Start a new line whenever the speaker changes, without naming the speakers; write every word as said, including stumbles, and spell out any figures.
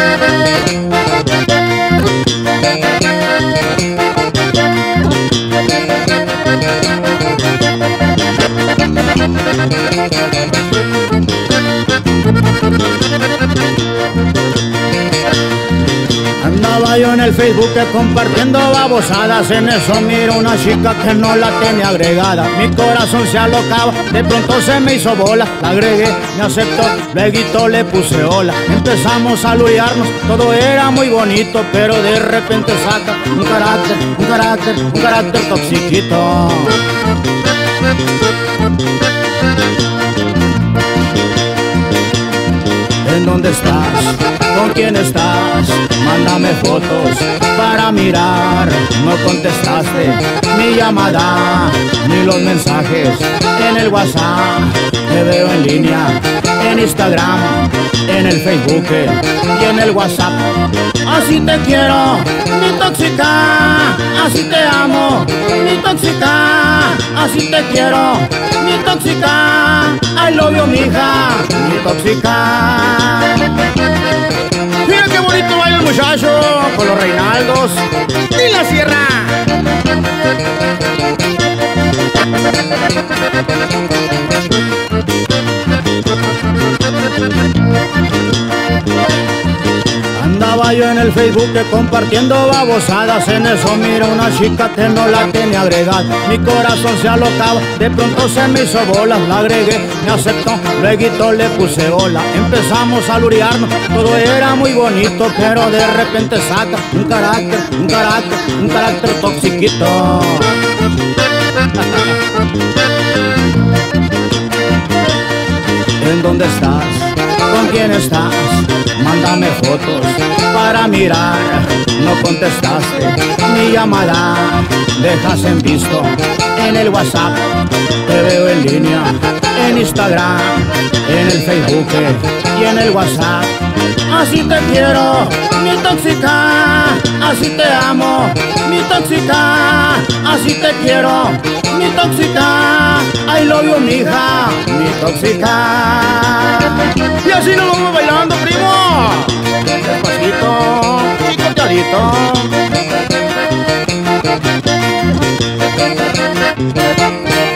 Andaba yo en el Facebook compartiendo babosadas. En eso miro una chica que no la tenía agregada. Mi corazón se alocaba, de pronto se me hizo bola. La agregué, me aceptó, luego le puse hola. Empezamos a lurearnos, todo era muy bonito, pero de repente saca un carácter, un carácter, un carácter toxiquito. ¿En dónde estás? ¿Con quién estás? Mándame fotos para mirar. No contestaste mi llamada ni los mensajes en el WhatsApp. Te veo en línea, en Instagram, en el Facebook y en el WhatsApp. Así te quiero, mi tóxica. Así te amo, mi tóxica. Así te quiero, mi tóxica. I love you, mija, mi tóxica. Mira qué bonito baila el muchacho con los Reinaldos y la Sierra. Andaba yo en el Facebook compartiendo babosadas. En eso miro una chica que no la tenía agregada. Mi corazón se alocaba, de pronto se me hizo bola. La agregué, me aceptó, luego le puse hola. Empezamos a lurearnos, todo era muy bonito, pero de repente saca un carácter, un carácter, un carácter toxiquito. ¿En dónde estás? ¿Con quién estás? Mándame fotos para mirar. No contestaste mi llamada, dejas en visto en el WhatsApp. Te veo en línea, en Instagram, en el Facebook y en el WhatsApp. Así te quiero, mi tóxica. Así te amo, mi tóxica. Así te quiero, mi tóxica. I love you, mija, mi tóxica. Y así nos vamos bailando, primo. Despacito y cortadito.